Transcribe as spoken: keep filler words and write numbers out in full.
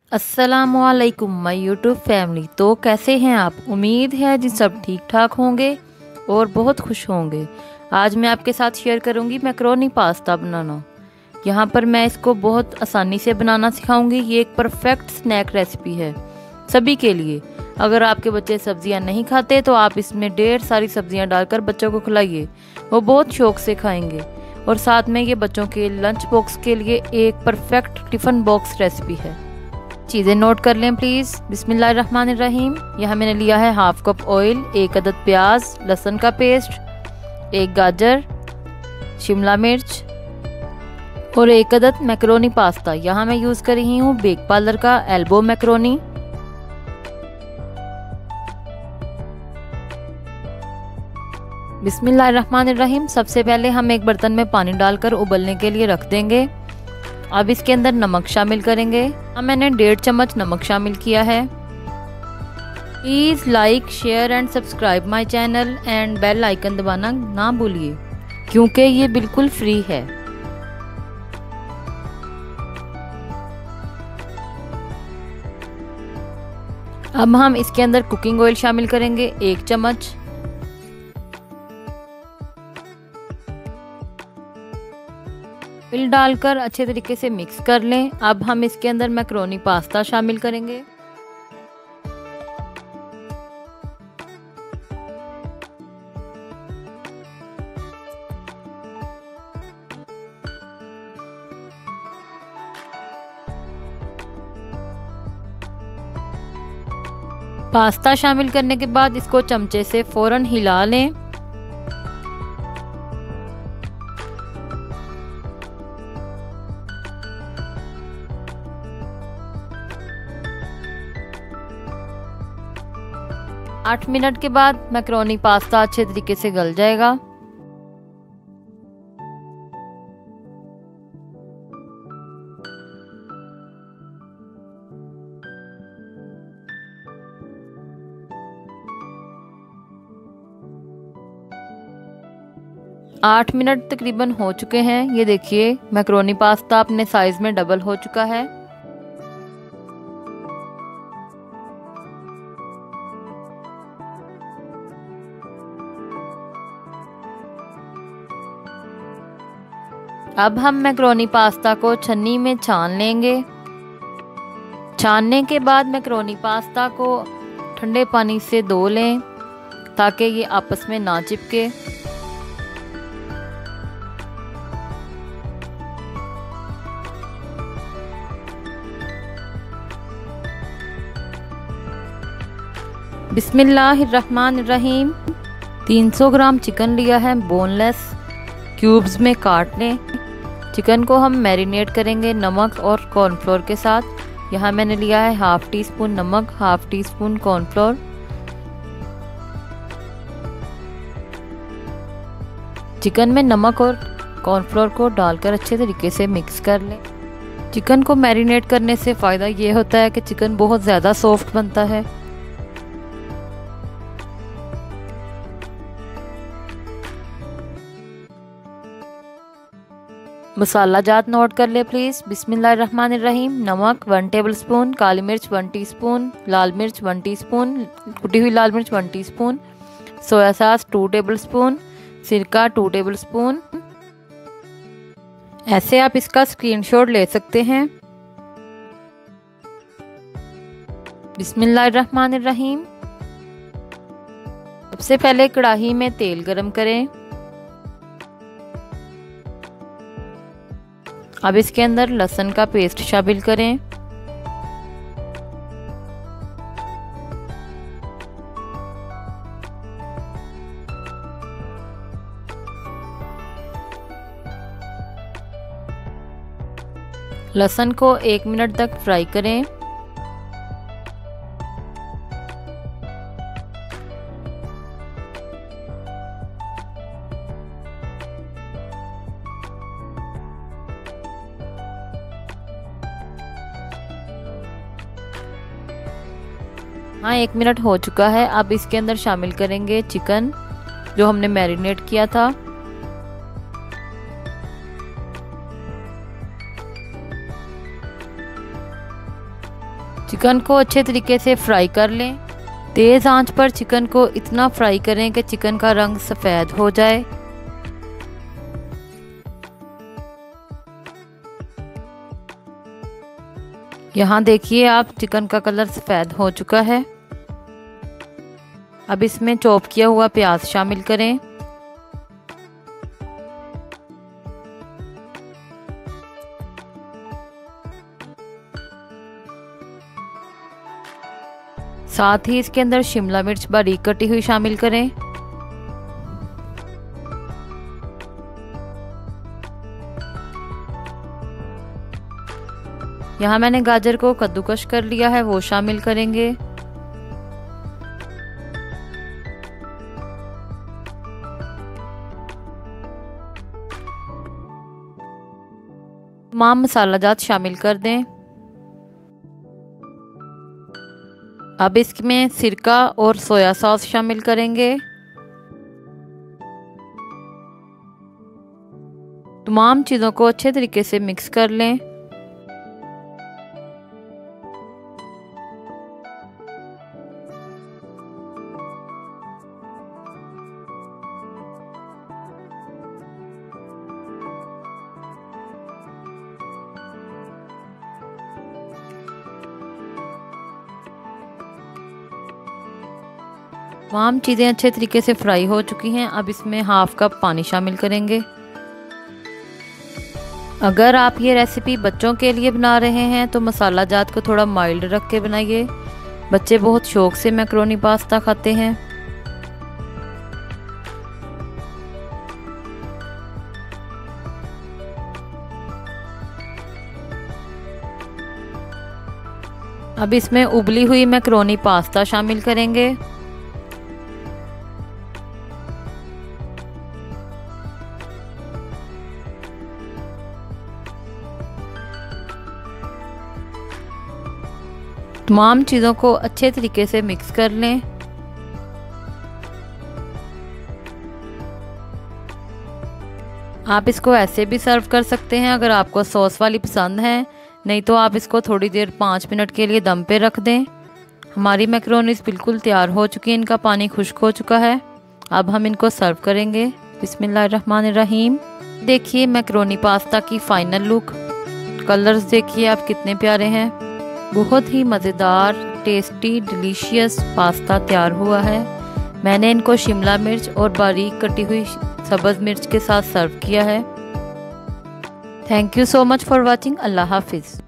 अस्सलामुअलैकुम my YouTube family. तो कैसे हैं आप? उम्मीद है जी सब ठीक ठाक होंगे और बहुत खुश होंगे। आज मैं आपके साथ शेयर करूंगी मैकरोनी पास्ता बनाना। यहाँ पर मैं इसको बहुत आसानी से बनाना सिखाऊंगी। ये एक परफेक्ट स्नैक रेसिपी है सभी के लिए। अगर आपके बच्चे सब्जियां नहीं खाते तो आप इसमें ढेर सारी सब्जियां डालकर बच्चों को खिलाइए, वो बहुत शौक से खाएंगे। और साथ में ये बच्चों के लंच बॉक्स के लिए एक परफेक्ट टिफ़िन बॉक्स रेसिपी है। चीज़ें नोट कर लें प्लीज़। बिस्मिल्लाहिर्रहमानिर्रहीम। यहाँ मैंने लिया है हाफ कप ऑयल, एक अदद प्याज, लहसुन का पेस्ट, एक गाजर, शिमला मिर्च और एक अदद मैकरोनी पास्ता। यहाँ मैं यूज़ कर रही हूँ बेक पार्लर का एल्बो मैकरोनी। बिस्मिल्लाहिर्रहमानिर्रहीम। सबसे पहले हम एक बर्तन में पानी डालकर उबलने के लिए रख देंगे। अब इसके अंदर नमक शामिल करेंगे। अब मैंने डेढ़ चम्मच नमक शामिल किया है। Please like, share and subscribe my channel and bell icon दबाना ना भूलिए क्योंकि ये बिल्कुल फ्री है। अब हम इसके अंदर कुकिंग ऑयल शामिल करेंगे, एक चम्मच। ऑयल डालकर अच्छे तरीके से मिक्स कर लें। अब हम इसके अंदर मैकरोनी पास्ता शामिल करेंगे। पास्ता शामिल करने के बाद इसको चमचे से फौरन हिला लें। आठ मिनट के बाद मैकरोनी पास्ता अच्छे तरीके से गल जाएगा। आठ मिनट तकरीबन हो चुके हैं। ये देखिए मैकरोनी पास्ता अपने साइज में डबल हो चुका है। अब हम मैकरोनी पास्ता को छन्नी में छान लेंगे। छानने के बाद मैकरोनी पास्ता को ठंडे पानी से धो लें ताकि ये आपस में ना चिपके। बिस्मिल्लाहिर्रहमानिर्रहीम। तीन सौ ग्राम चिकन लिया है बोनलेस, क्यूब्स में काट लें। चिकन को हम मैरिनेट करेंगे नमक और कॉर्नफ्लोर के साथ। यहाँ मैंने लिया है हाफ टी स्पून नमक, half teaspoon cornflour. Chicken में नमक और कॉर्नफ्लोर को डालकर अच्छे तरीके से मिक्स कर लें। चिकन को मैरिनेट करने से फ़ायदा ये होता है कि चिकन बहुत ज़्यादा सॉफ्ट बनता है। मसाला जात नोट कर ले प्लीज़। बिस्मिल्लाहिर्रहमानिर्रहीम। नमक वन टेबलस्पून, काली मिर्च वन टीस्पून, लाल मिर्च वन टीस्पून, कुटी हुई लाल मिर्च one teaspoon, soya sauce two tablespoon, सिरका टू टेबलस्पून। ऐसे आप इसका स्क्रीनशॉट ले सकते हैं। बिस्मिल्लाहिर्रहमानिर्रहीम। सबसे पहले कढ़ाई में तेल गरम करें। अब इसके अंदर लहसुन का पेस्ट शामिल करें। लहसुन को एक मिनट तक फ्राई करें। हाँ, एक मिनट हो चुका है। अब इसके अंदर शामिल करेंगे चिकन जो हमने मैरिनेट किया था। चिकन को अच्छे तरीके से फ्राई कर लें। तेज़ आंच पर चिकन को इतना फ्राई करें कि चिकन का रंग सफ़ेद हो जाए। यहाँ देखिए आप, चिकन का कलर सफ़ेद हो चुका है। अब इसमें चॉप किया हुआ प्याज शामिल करें। साथ ही इसके अंदर शिमला मिर्च बारीक कटी हुई शामिल करें। यहाँ मैंने गाजर को कद्दूकश कर लिया है, वो शामिल करेंगे। तमाम मसाला जात शामिल कर दें। अब इसमें सिरका और सोया सॉस शामिल करेंगे। तमाम चीज़ों को अच्छे तरीके से मिक्स कर लें। तमाम चीज़ें अच्छे तरीके से फ्राई हो चुकी हैं। अब इसमें हाफ कप पानी शामिल करेंगे। अगर आप ये रेसिपी बच्चों के लिए बना रहे हैं तो मसाला जात को थोड़ा माइल्ड रख के बनाइए। बच्चे बहुत शौक से मैक्रोनी पास्ता खाते हैं। अब इसमें उबली हुई मैक्रोनी पास्ता शामिल करेंगे। तमाम चीज़ों को अच्छे तरीके से मिक्स कर लें। आप इसको ऐसे भी सर्व कर सकते हैं अगर आपको सॉस वाली पसंद है, नहीं तो आप इसको थोड़ी देर पाँच मिनट के लिए दम पे रख दें। हमारी मैक्रोनीज बिल्कुल तैयार हो चुकी है, इनका पानी खुश्क हो चुका है। अब हम इनको सर्व करेंगे। बिस्मिल्लाहिर्रहमानिर्रहीम। देखिए मैक्रोनी पास्ता की फाइनल लुक। कलर्स देखिए आप कितने प्यारे हैं। बहुत ही मज़ेदार, टेस्टी, डिलीशियस पास्ता तैयार हुआ है। मैंने इनको शिमला मिर्च और बारीक कटी हुई सब्ज़ मिर्च के साथ सर्व किया है। Thank you so much for watching. अल्लाह हाफिज़।